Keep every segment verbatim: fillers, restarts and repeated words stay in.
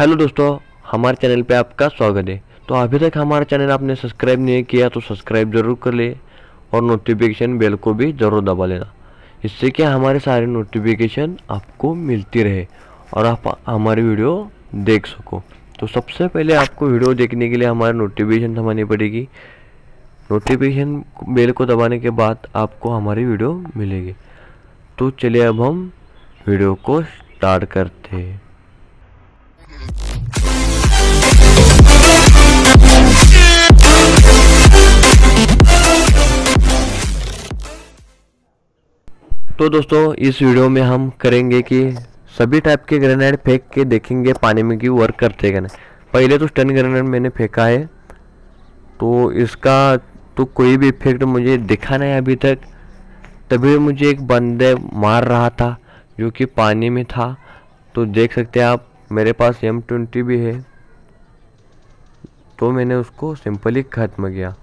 Hello दोस्तों, हमारे channel पे आपका स्वागत है। तो अभी तक हमारा चैनल आपने सब्सक्राइब नहीं किया तो सब्सक्राइब जरूर कर ले और नोटिफिकेशन बेल को भी ज़रूर दबा लेना। इससे क्या हमारे सारे नोटिफिकेशन आपको मिलती रहे और आप हमारी वीडियो देख सको। तो सबसे पहले आपको वीडियो देखने के लिए हमारे नोटिफिकेशन दबानी पड़ेगी। नोटिफिकेशन बेल को दबाने के बाद आपको हमारी वीडियो मिलेगी। तो चलिए अब हम वीडियो को स्टार्ट करते हैं। तो दोस्तों, इस वीडियो में हम करेंगे कि सभी टाइप के ग्रेनेड फेंक के देखेंगे पानी में कि वर्क करते हैं। पहले तो स्टन ग्रेनेड मैंने फेंका है, तो इसका तो कोई भी इफेक्ट मुझे दिखा नहीं अभी तक। तभी मुझे एक बंदे मार रहा था जो कि पानी में था। तो देख सकते हैं आप, मेरे पास एम ट्वेंटी भी है, तो मैंने उसको सिंपली ख़त्म किया।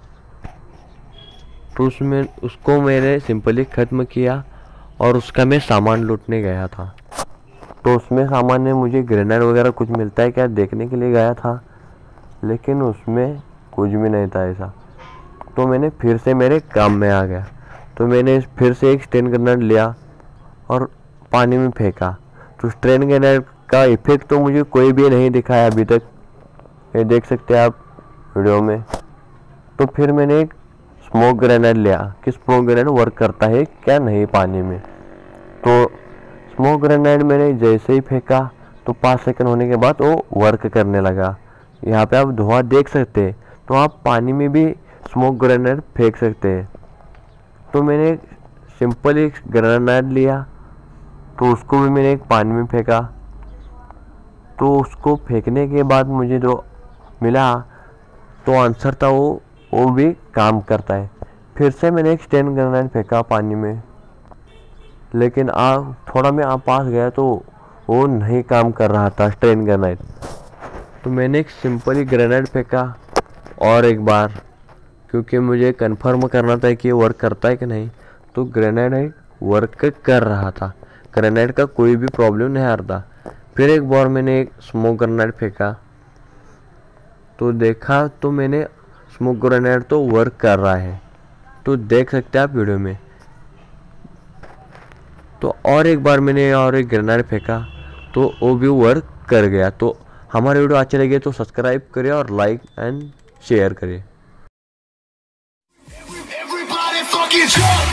तो उसमें उसको मैंने सिंपली ख़त्म किया और उसका मैं सामान लूटने गया था। तो उसमें सामान में मुझे ग्रेनेड वगैरह कुछ मिलता है क्या देखने के लिए गया था, लेकिन उसमें कुछ भी नहीं था ऐसा। तो मैंने फिर से मेरे काम में आ गया। तो मैंने फिर से एक स्टेन ग्रेनेड लिया और पानी में फेंका। तो स्टेन ग्रेनेड का इफेक्ट तो मुझे कोई भी नहीं दिखाया अभी तक, ये देख सकते हैं आप वीडियो में। तो फिर मैंने एक स्मोक ग्रेनेड लिया कि स्मोक ग्रेनेड वर्क करता है क्या नहीं पानी में। तो स्मोक ग्रेनेड मैंने जैसे ही फेंका तो पाँच सेकंड होने के बाद वो वर्क करने लगा। यहाँ पे आप धुआं देख सकते हैं। तो आप पानी में भी स्मोक ग्रेनेड फेंक सकते हैं। तो मैंने सिंपल एक ग्रेनेड लिया, तो उसको भी मैंने एक पानी में फेंका। तो उसको फेंकने के बाद मुझे जो मिला तो आंसर था वो वो भी काम करता है। फिर से मैंने एक स्टेन ग्रेनेड फेंका पानी में, लेकिन आ थोड़ा मैं आ पास गया तो वो नहीं काम कर रहा था स्टेन ग्रेनेड। तो मैंने एक सिंपली ग्रेनेड फेंका और एक बार, क्योंकि मुझे कंफर्म करना था कि ये वर्क करता है कि नहीं। तो ग्रेनेड वर्क कर रहा था, ग्रेनेड का कोई भी प्रॉब्लम नहीं आ रहा था। फिर एक बार मैंने एक स्मोक ग्रेनेड फेंका तो देखा तो मैंने स्मोक ग्रेनेड तो वर्क कर रहा है। तो देख सकते हैं आप वीडियो में। तो और एक बार मैंने और एक ग्रेनेड फेंका तो वो भी वर्क कर गया। तो हमारे वीडियो अच्छे लगे तो सब्सक्राइब करिए और लाइक एंड शेयर करिए।